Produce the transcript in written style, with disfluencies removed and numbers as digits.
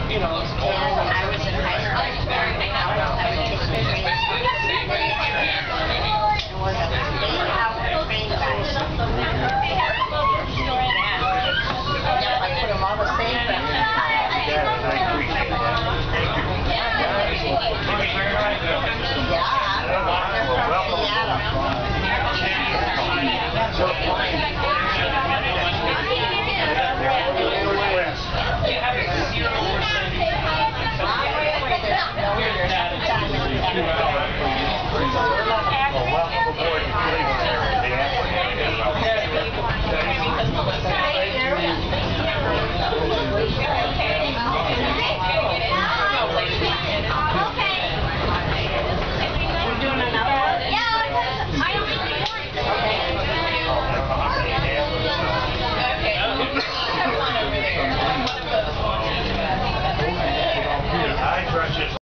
you know, And I was in high school. I would take the train. It was a 8-hour train ride. I put them all the same. Welcome aboard the We're doing another one? Yeah, I only did one. I trust you.